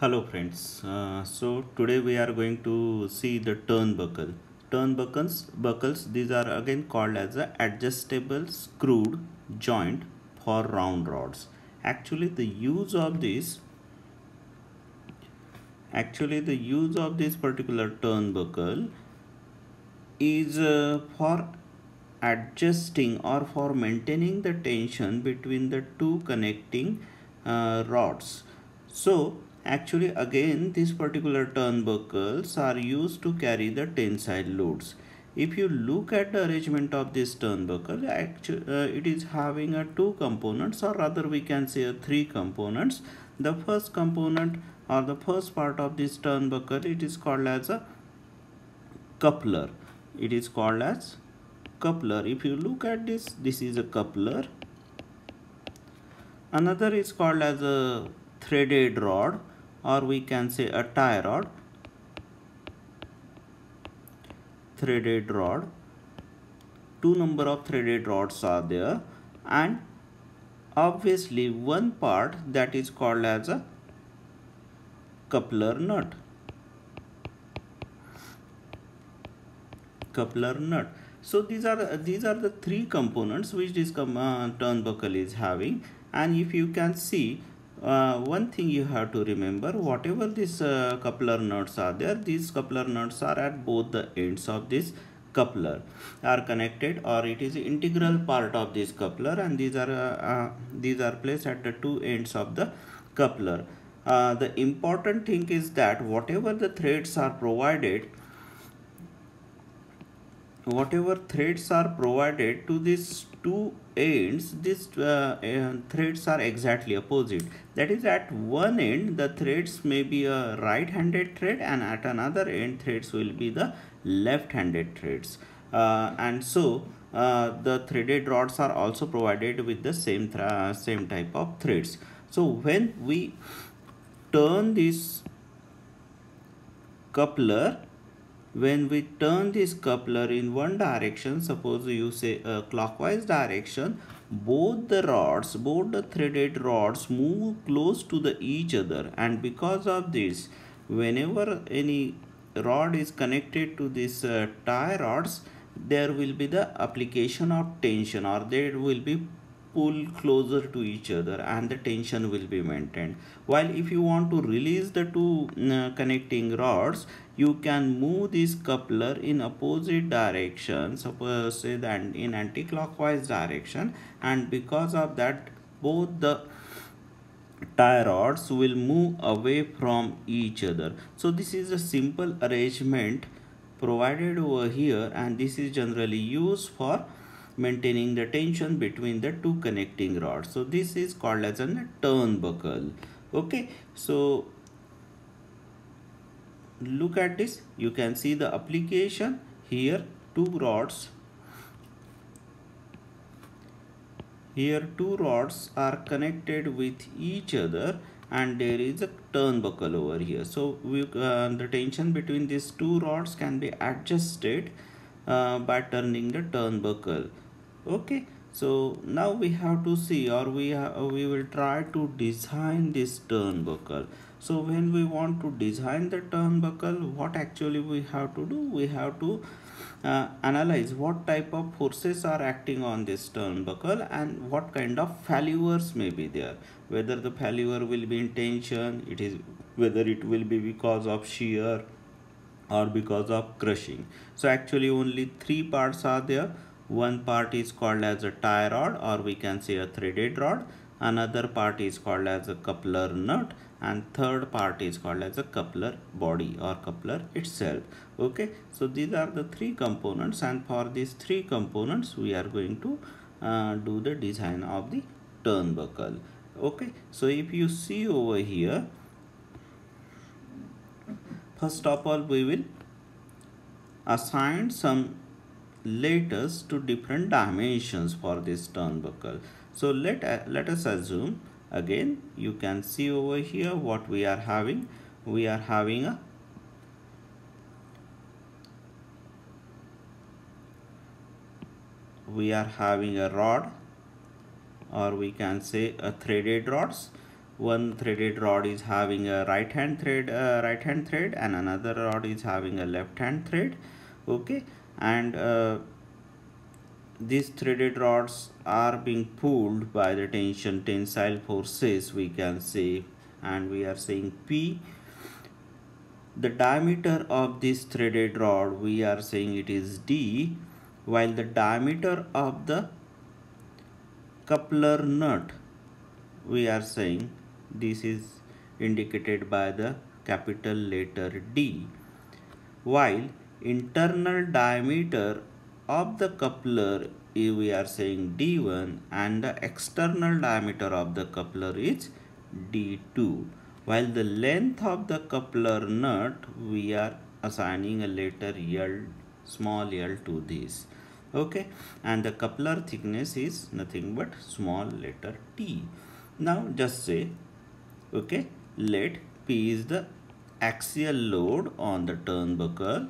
Hello friends. So today we are going to see the turnbuckle. Buckles, these are again called as a adjustable screwed joint for round rods. Actually the use of this particular turnbuckle is for adjusting or for maintaining the tension between the two connecting rods. So actually again these particular turnbuckles are used to carry the tensile loads. If you look at the arrangement of this turnbuckle, it is having a two components, or rather we can say three components. The first component or the first part of this turnbuckle, it is called as a coupler. It is called as coupler. If you look at this is a coupler. Another is called as a threaded rod, or we can say a tie rod. Threaded rod. Two number of threaded rods are there, and obviously one part that is called as a coupler nut. Coupler nut. So these are the three components which this turnbuckle is having. And if you can see, one thing you have to remember, whatever these coupler nuts are there, these coupler nuts are at both the ends of this coupler are connected, or it is integral part of this coupler, and these are placed at the two ends of the coupler. The important thing is that whatever the threads are provided, whatever threads are provided to these two ends, these threads are exactly opposite. That is, at one end the threads may be a right-handed thread, and at another end threads will be the left-handed threads. The threaded rods are also provided with the same type of threads. So when we turn this coupler, when we turn this coupler in one direction, suppose you say a clockwise direction, both the threaded rods move close to each other, and because of this, whenever any rod is connected to this tie rods, there will be the application of tension, or there will be pull closer to each other, and the tension will be maintained. While if you want to release the two connecting rods, you can move this coupler in opposite direction, suppose say that in anti-clockwise direction, and because of that both the tie rods will move away from each other. So this is a simple arrangement provided over here, and this is generally used for maintaining the tension between the two connecting rods. So this is called as a turnbuckle. Okay, so look at this, you can see the application here. Two rods are connected with each other, and there is a turnbuckle over here. So the tension between these two rods can be adjusted by turning the turnbuckle. Okay, so now we have to see, or we will try to design this turnbuckle. So when we want to design the turnbuckle, what actually we have to do? We have to analyze what type of forces are acting on this turnbuckle, and what kind of failures may be there. Whether the failure will be in tension, whether it will be because of shear or because of crushing. So actually only three parts are there. One part is called as a tie rod, or we can say a threaded rod. Another part is called as a coupler nut, and third part is called as a coupler body or coupler itself. Okay, so these are the three components, and for these three components we are going to do the design of the turnbuckle. Okay, so if you see over here, first of all we will assign some letters to different dimensions for this turnbuckle. So let us assume, again you can see over here what we are having. We are having a rod, or we can say a threaded rods. one threaded rod is having a right hand thread and another rod is having a left hand thread. Okay, and these threaded rods are being pulled by the tensile forces, we can say, and we are saying P. The diameter of this threaded rod, we are saying it is D, while the diameter of the coupler nut, we are saying this is indicated by the capital letter D, while internal diameter of the coupler we are saying D1 and the external diameter of the coupler is D2, while the length of the coupler nut we are assigning a letter L, small l to this. Okay, and the coupler thickness is nothing but small letter T. Now just say, okay, let P is the axial load on the turnbuckle,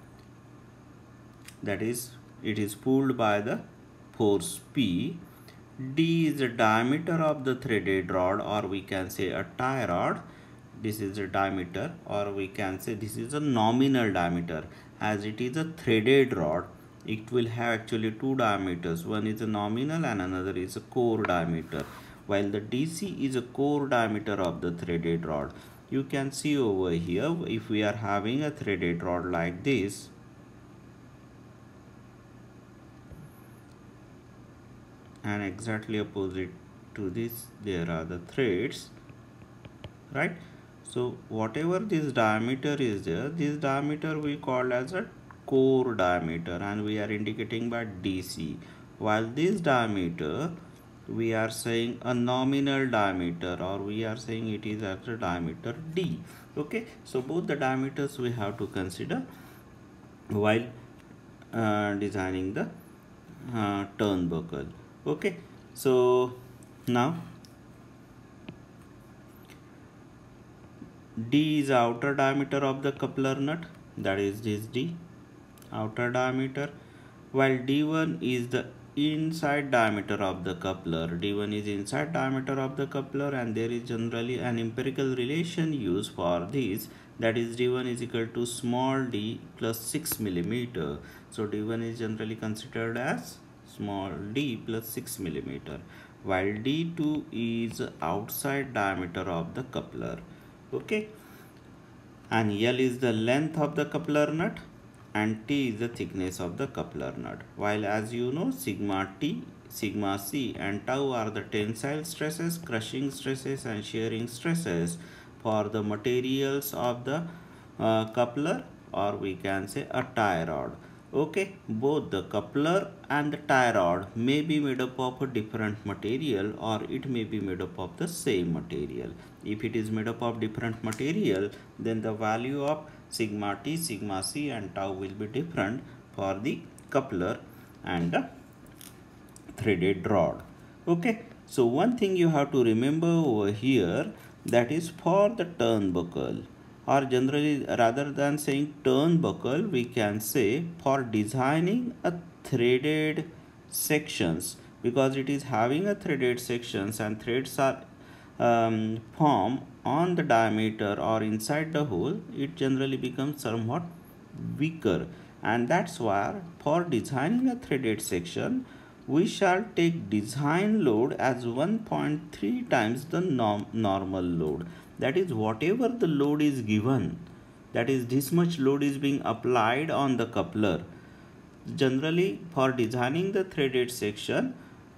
that is it is pulled by the force P. D is the diameter of the threaded rod, or we can say a tie rod. This is the diameter, or we can say this is a nominal diameter. As it is a threaded rod, it will have actually two diameters. One is a nominal and another is a core diameter. While the DC is a core diameter of the threaded rod. You can see over here, if we are having a threaded rod like this, and exactly opposite to this there are the threads, right? So whatever this diameter is there, this diameter we call as a core diameter and we are indicating by DC, while this diameter we are saying a nominal diameter, or we are saying it is as a diameter D. Okay, so both the diameters we have to consider while designing the turnbuckle. Okay, so now D is the outer diameter of the coupler nut, that is this D, outer diameter, while D1 is the inside diameter of the coupler. D1 is inside diameter of the coupler, and there is generally an empirical relation used for this, that is D1 is equal to small d plus 6 millimeter. So D1 is generally considered as small d plus 6 millimeter, while D2 is outside diameter of the coupler. Okay, and L is the length of the coupler nut and T is the thickness of the coupler nut, while as you know sigma T, sigma C and tau are the tensile stresses, crushing stresses and shearing stresses for the materials of the coupler, or we can say a tie rod. Okay, both the coupler and the tie rod may be made up of a different material, or it may be made up of the same material. If it is made up of different material, then the value of sigma T, sigma C and tau will be different for the coupler and the threaded rod. Okay, so one thing you have to remember over here, that is for the turnbuckle, or generally rather than saying turnbuckle, we can say for designing a threaded sections, because it is having a threaded sections and threads are form on the diameter or inside the hole, it generally becomes somewhat weaker, and that's why for designing a threaded section we shall take design load as 1.3 times the normal load. That is, whatever the load is given, that is this much load is being applied on the coupler. Generally for designing the threaded section,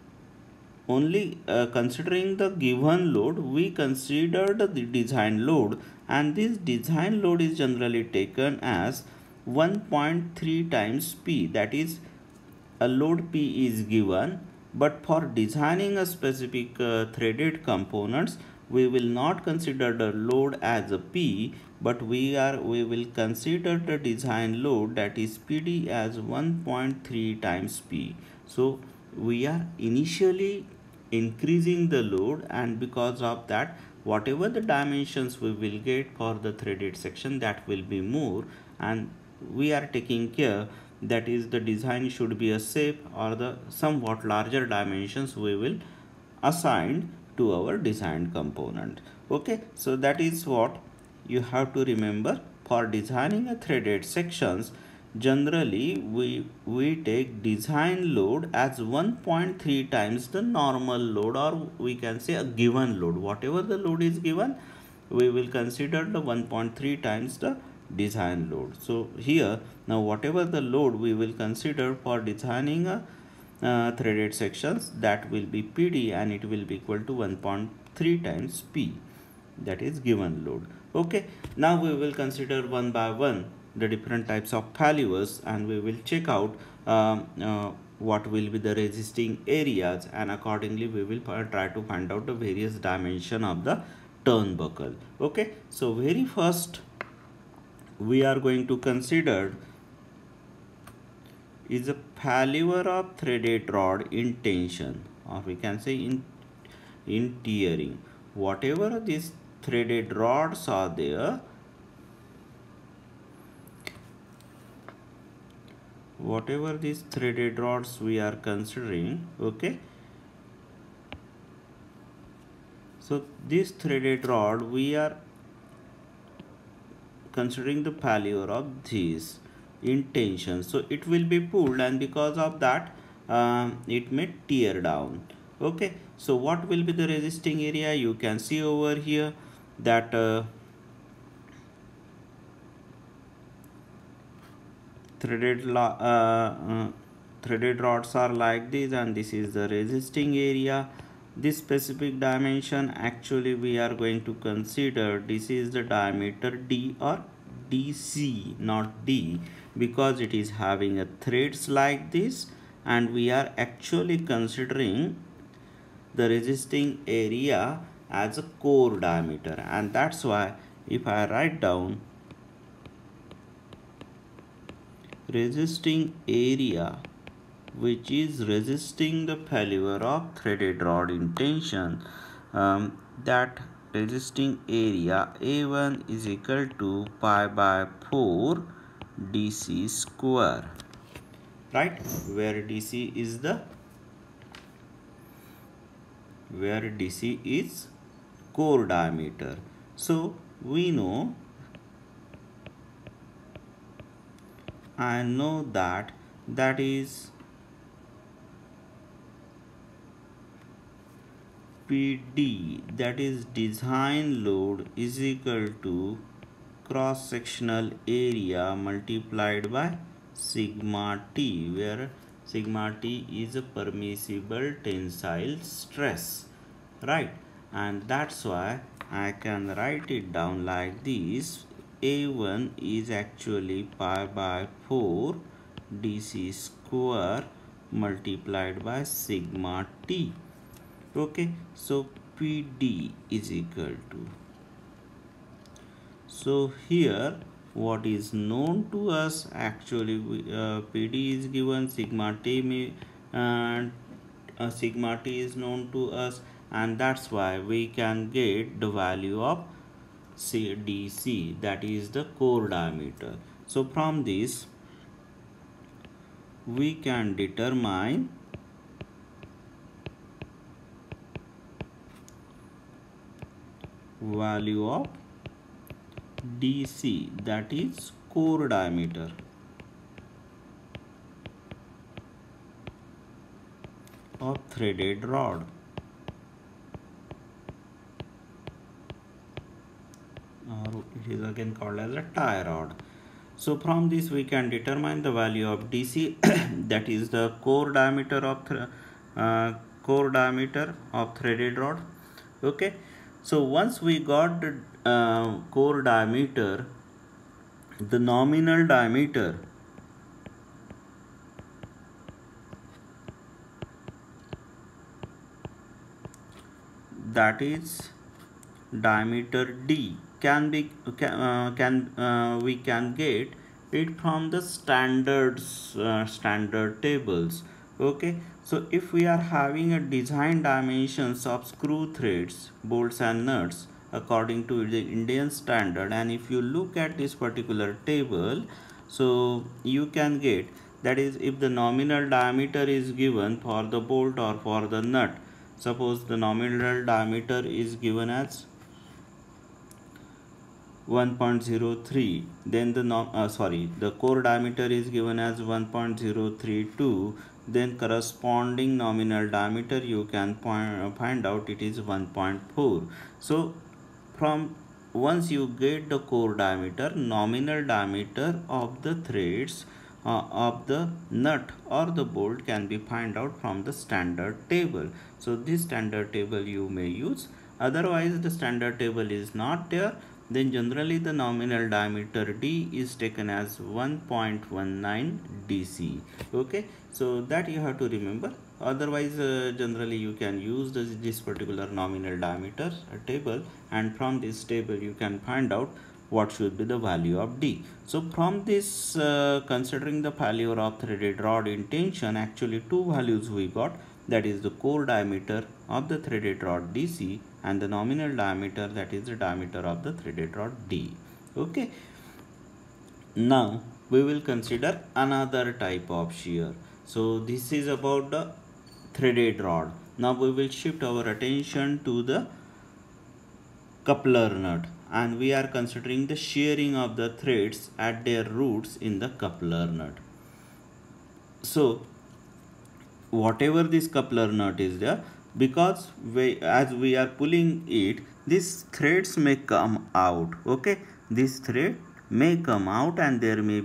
only considering the given load, we considered the design load, and this design load is generally taken as 1.3 times P, that is a load P is given, but for designing a specific threaded components, we will not consider the load as a P, but we will consider the design load, that is PD, as 1.3 times P. So we are initially increasing the load, and because of that whatever the dimensions we will get for the threaded section, that will be more, and we are taking care, that is the design should be a safe, or the somewhat larger dimensions we will assign to our designed component. Okay, so that is what you have to remember. For designing a threaded sections, generally we take design load as 1.3 times the normal load, or we can say a given load. Whatever the load is given, we will consider the 1.3 times the design load. So here now whatever the load we will consider for designing a threaded sections, that will be PD, and it will be equal to 1.3 times P, that is given load. Okay, now we will consider one by one the different types of failures, and we will check out what will be the resisting areas, and accordingly we will try to find out the various dimension of the turnbuckle. Okay, so very first we are going to consider is a failure of threaded rod in tension, or we can say in tearing. Whatever these threaded rods are there, whatever these threaded rods we are considering, okay, so this threaded rod we are considering the failure of this in tension, so it will be pulled, and because of that it may tear down. Okay, so what will be the resisting area? You can see over here that threaded rods are like this, and this is the resisting area. This specific dimension actually we are going to consider, this is the diameter D or DC, not D, because it is having a threads like this, and we are actually considering the resisting area as a core diameter, and that's why if I write down resisting area, which is resisting the failure of threaded rod in tension, that resisting area A1 is equal to pi by 4 DC square, right, where DC is core diameter. So we know, I know that is PD, that is design load, is equal to cross sectional area multiplied by sigma T, where sigma T is a permissible tensile stress, right? And that's why I can write it down like this. A1 is actually pi by 4 DC square multiplied by sigma T. Okay, so PD is equal to, so here what is known to us, actually PD is given, sigma T sigma T is known to us, and that's why we can get the value of DC, that is the core diameter. So from this we can determine value of DC, that is core diameter of threaded rod, or it is again called as a tie rod. So from this we can determine the value of DC that is the core diameter of threaded rod. Okay, so once we got the core diameter, the nominal diameter, that is diameter D, we can get it from the standard tables. Okay, so if we are having a design dimensions of screw threads, bolts and nuts according to the Indian standard, and if you look at this particular table, so you can get, that is if the nominal diameter is given for the bolt or for the nut, Suppose the nominal diameter is given as 1.03, then the core diameter is given as 1.032, then corresponding nominal diameter you can find out it is 1.4. So from once you get the core diameter, nominal diameter of the threads of the nut or the bolt can be find out from the standard table. So this standard table you may use. Otherwise the standard table is not there, then generally the nominal diameter D is taken as 1.19 DC. Okay, so that you have to remember. Otherwise generally you can use this particular nominal diameter table, and from this table you can find out what should be the value of D. So from this considering the failure of threaded rod in tension, actually two values we got, that is the core diameter of the threaded rod DC and the nominal diameter, that is the diameter of the threaded rod D. Okay, now we will consider another type of shear. So this is about the threaded rod. Now we will shift our attention to the coupler nut, and we are considering the shearing of the threads at their roots in the coupler nut. So whatever this coupler nut is there, because as we are pulling it, these threads may come out. Okay, this thread may come out, and there may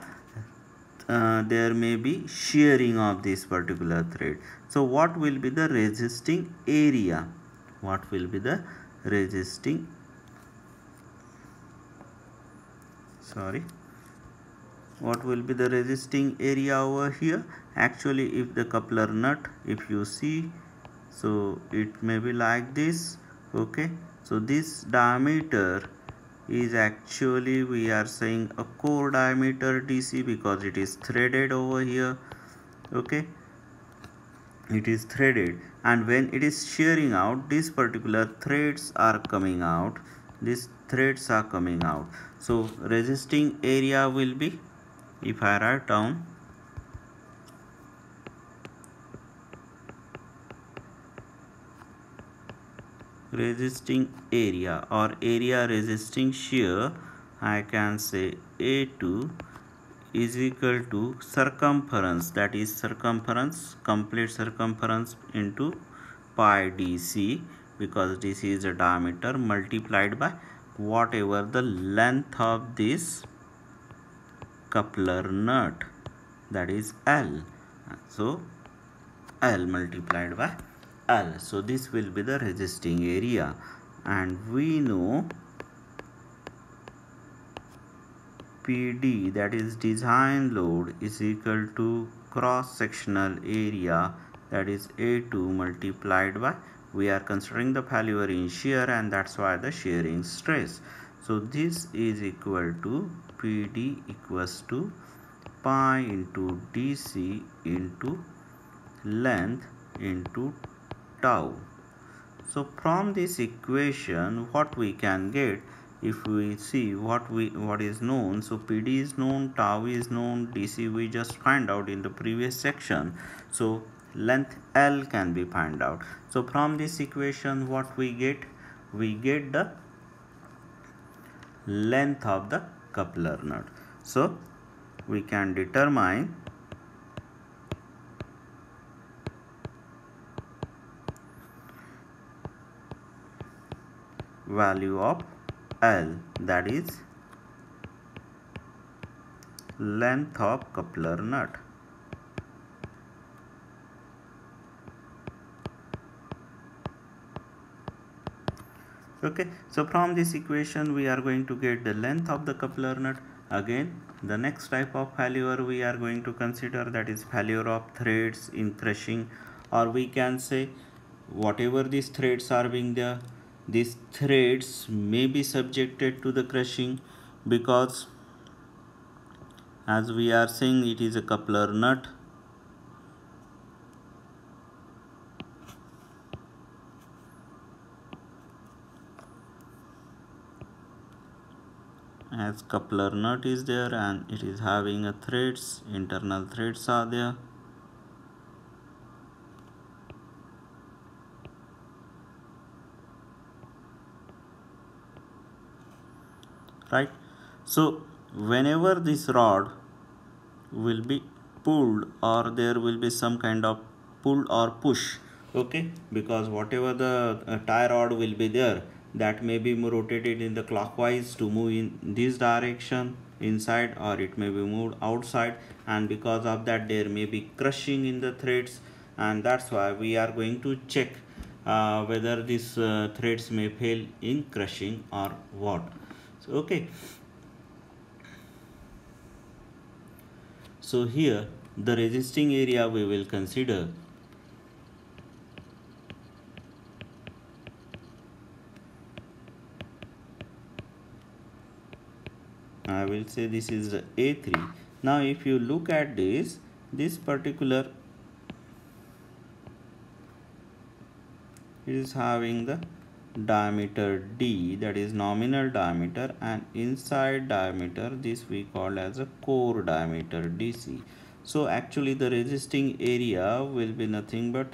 be shearing of this particular thread. So what will be the resisting area? What will be the resisting what will be the resisting area over here? Actually, if the coupler nut, if you see, so it may be like this. Okay, so this diameter is actually, we are saying a core diameter DC, because it is threaded over here. Okay, it is threaded, and when it is shearing out, these particular threads are coming out. So resisting area will be, if I write down, resisting area or area resisting shear, I can say A2 is equal to circumference, that is complete circumference into pi DC, because DC is a diameter, multiplied by whatever the length of this coupler nut, that is L. So L multiplied by L. So this will be the resisting area, and we know PD, that is design load, is equal to cross sectional area, that is A2 multiplied by, we are considering the failure in shear, and that's why the shearing stress. So this is equal to PD equals to pi into DC into length into tau. So from this equation, what we can get, if we see what is known, so PD is known, tau is known, DC we just find out in the previous section. So length L can be found out. So from this equation, what we get the length of the coupler nut. So we can determine value of L, that is length of coupler nut. Okay, so from this equation we are going to get the length of the coupler nut. Again, the next type of failure we are going to consider, that is failure of threads in crushing, or we can say whatever these threads are being there, these threads may be subjected to the crushing, because as we are saying it is a coupler nut. As coupler nut is there and it is having a threads, internal threads are there. right? So whenever this rod will be pulled, or there will be some kind of pull or push, okay, because whatever the tie rod will be there, that may be rotated in the clockwise to move in this direction inside, or it may be moved outside, and because of that there may be crushing in the threads, and that's why we are going to check whether these threads may fail in crushing or what. So, okay, so here the resisting area we will consider. I will say this is the A3. Now if you look at this particular is having the diameter D, that is nominal diameter, and inside diameter this we call as a core diameter DC. So actually the resisting area will be nothing but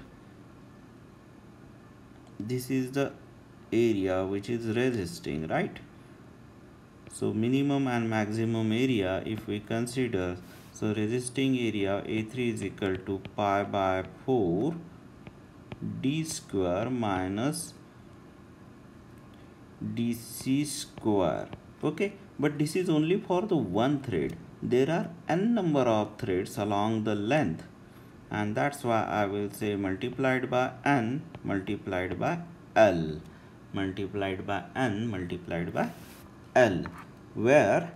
this is the area which is resisting, right? So minimum and maximum area if we consider, so resisting area A3 is equal to pi by 4 d square minus dc square. Okay, but this is only for the one thread. There are n number of threads along the length, and that's why I will say multiplied by n multiplied by L, multiplied by n multiplied by L, where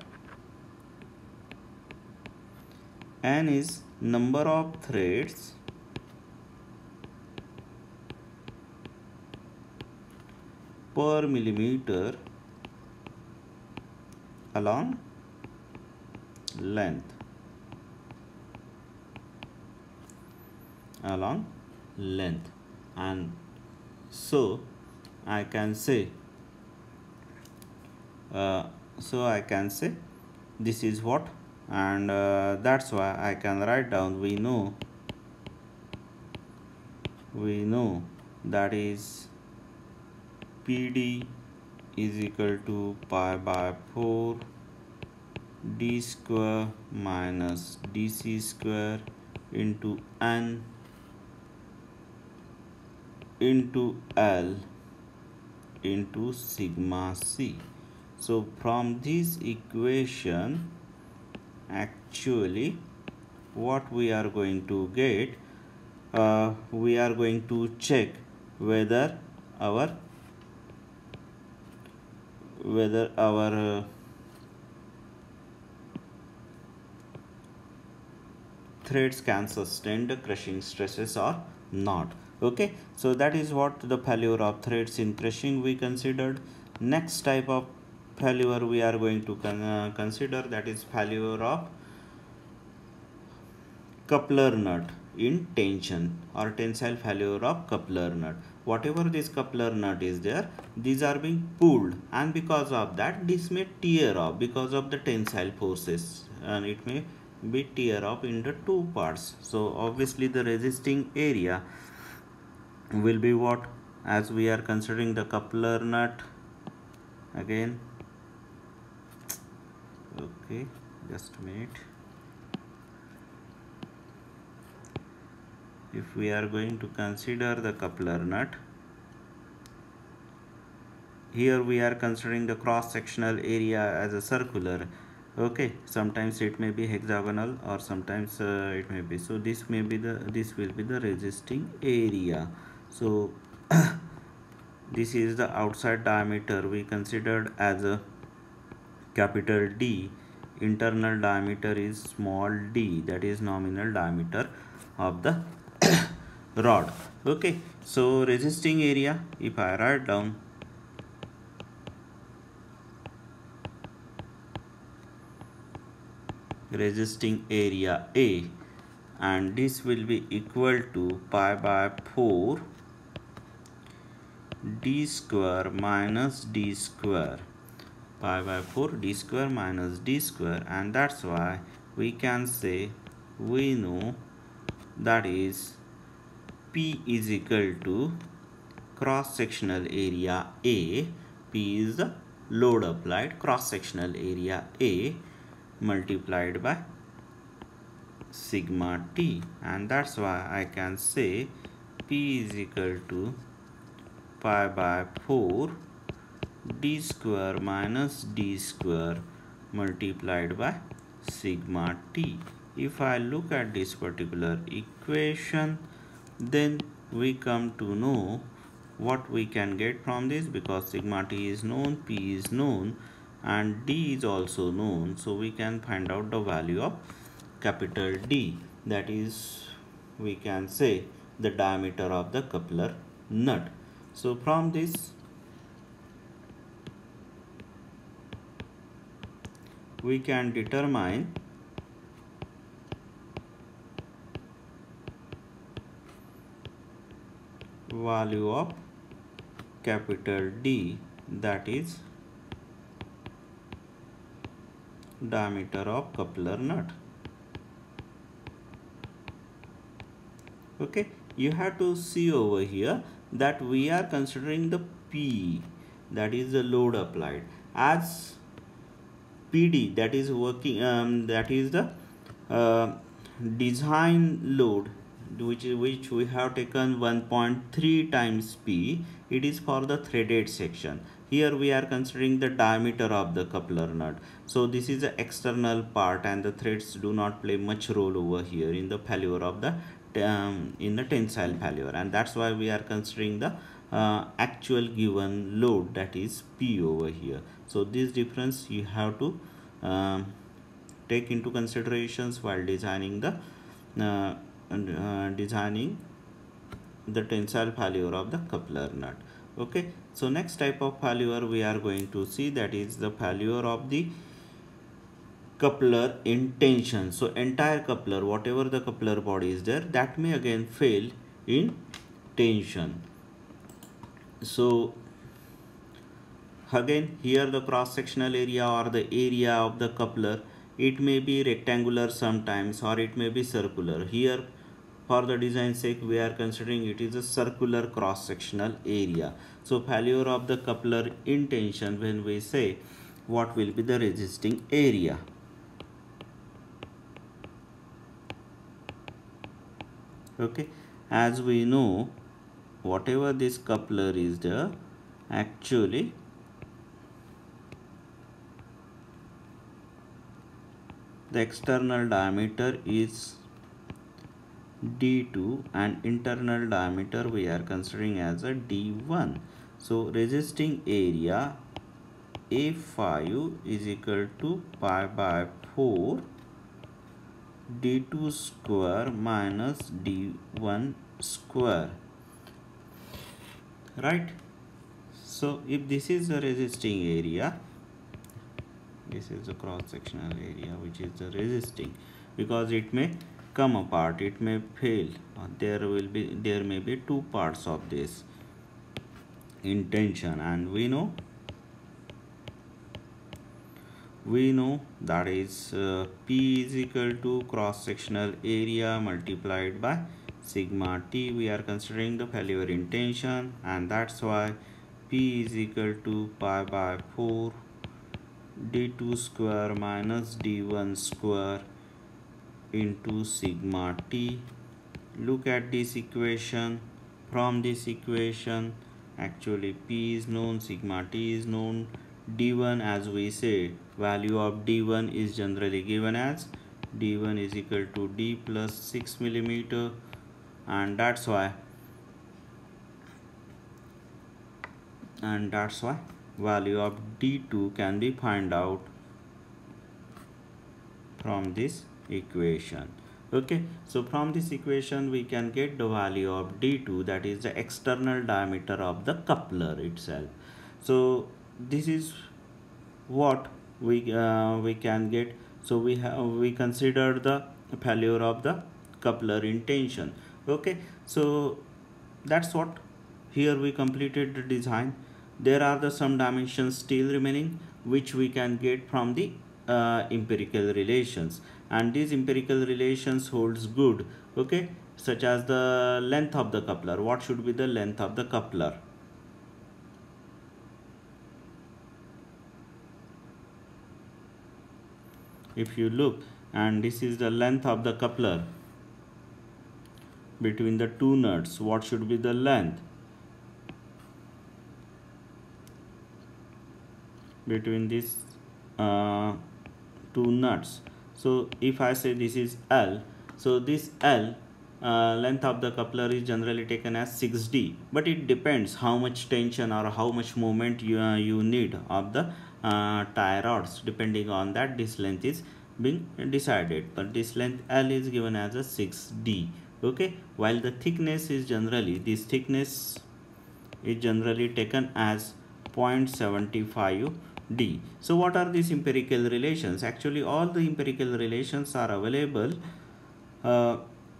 n is number of threads per millimeter along length, and so I can say this is what, and that's why I can write down, we know that is PD is equal to pi by 4 d square minus dc square into n into L into sigma c. So from this equation, actually what we are going to get, we are going to check whether our threads can sustain the crushing stresses or not. Okay, so that is what the failure of threads in crushing we considered. Next type of failure we are going to consider, that is failure of coupler nut in tension, or tensile failure of coupler nut. Whatever this coupler nut is there, these are being pulled, and because of that this may tear off because of the tensile forces, and it may be tear off into two parts. So obviously the resisting area will be what, as we are considering the coupler nut again. Okay, just a minute. If we are going to consider the coupler nut, here we are considering the cross sectional area as a circular. Okay, sometimes it may be hexagonal, or sometimes it may be, so this will be the resisting area. So this is the outside diameter we considered as a capital D, internal diameter is small d, that is nominal diameter of the rod. Okay, so resisting area, if I write down, resisting area A, and this will be equal to pi by 4 d square minus d square, pi by 4 d square minus d square, and that's why we can say, we know that is P is equal to cross sectional area A. P is the load applied, cross sectional area A multiplied by sigma t, and that's why I can say P is equal to pi by 4 d square minus d square multiplied by sigma t. If I look at this particular equation, then we come to know what we can get from this, because sigma t is known, P is known, and D is also known. So we can find out the value of capital D, that is, we can say, the diameter of the coupler nut. So from this we can determine value of capital D, that is diameter of coupler nut. Okay, you have to see over here that we are considering the P, that is the load applied, as PD, that is working, that is the design load, which we have taken 1.3 times P. It is for the threaded section. Here we are considering the diameter of the coupler nut. So this is the external part, and the threads do not play much role over here in the failure of the in the tensile failure, and that's why we are considering the actual given load, that is P over here. So this difference you have to take into considerations while designing the tensile failure of the coupler nut. Okay, so next type of failure we are going to see, that is the failure of the coupler in tension. So entire coupler, whatever the coupler body is there, that may again fail in tension. So again, here the cross sectional area or the area of the coupler, it may be rectangular sometimes, or it may be circular. Here for the design sake we are considering it is a circular cross sectional area. So failure of the coupler in tension, when we say, what will be the resisting area? Okay, as we know, whatever this coupler is there, actually the external diameter is D2 and internal diameter we are considering as a D1. So resisting area A5 is equal to pi by 4 D2 square minus D1 square, right? So if this is the resisting area, this is the cross sectional area which is the resisting, because it may come apart, it may fail, there may be two parts of this in tension, and we know that is P is equal to cross sectional area multiplied by sigma t. We are considering the failure in tension, and that's why P is equal to pi by 4 d2 square minus d1 square into sigma t. Look at this equation. From this equation, actually P is known, sigma t is known, d1, as we say, value of d1 is generally given as d1 is equal to d plus 6 millimeter, and that's why value of d2 can be find out from this equation. Okay, so from this equation we can get the value of d2, that is the external diameter of the coupler itself. So this is what we can get. So we consider the failure of the coupler in tension. Okay, so that's what, here we completed the design. There are some dimensions still remaining, which we can get from the empirical relations, and these empirical relations holds good. Okay, such as the length of the coupler. What should be the length of the coupler? if you look, and this is the length of the coupler between the two nuts. What should be the length between these two nuts? So if I say this is L, so this L length of the coupler is generally taken as 6D, but it depends how much tension or how much moment you need of the tie rods. Depending on that, this length is being decided, but this length L is given as a 6D. Okay, while the thickness is generally, this thickness is generally taken as 0.75D. So what are these empirical relations? Actually, all the empirical relations are available uh,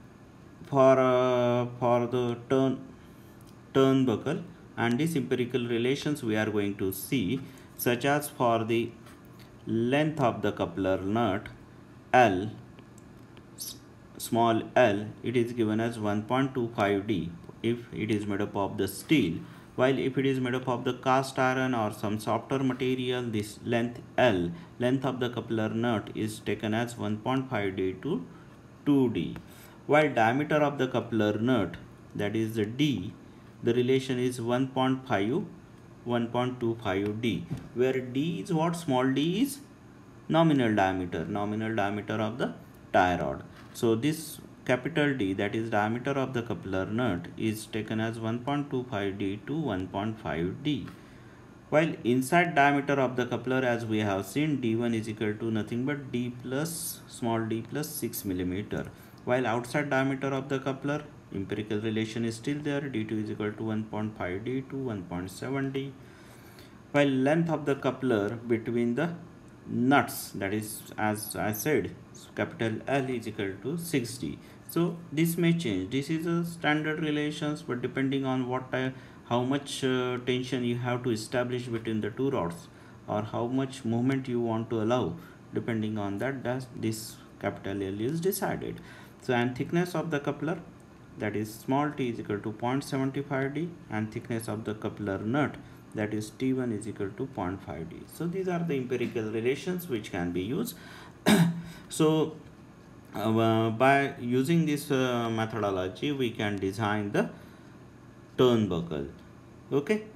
for the turnbuckle, and these empirical relations we are going to see, such as for the length of the coupler nut L, small l, it is given as 1.25D if it is made up of the steel, while if it is made up of the cast iron or some softer material, this length L, length of the coupler nut, is taken as 1.5D to 2D. While diameter of the coupler nut, that is the D, the relation is 1.25D, where D is what? Small d is nominal diameter of the tie rod. So this capital D, that is diameter of the coupler nut, is taken as 1.25D to 1.5D. While inside diameter of the coupler, as we have seen, D1 is equal to nothing but D plus small d plus 6 millimeter. While outside diameter of the coupler, empirical relation is still there, D2 is equal to 1.5D to 1.7D. While length of the coupler between the nuts, that is, as I said, capital L is equal to 6D. So this may change. This is a standard relations, but depending on what how much tension you have to establish between the two rods, or how much movement you want to allow, depending on that, this capital L is decided. So, and thickness of the coupler, that is small t, is equal to 0.75D, and thickness of the coupler nut, that is T1 is equal to 0.5D. So these are the empirical relations which can be used. So by using this methodology, we can design the turnbuckle. Okay.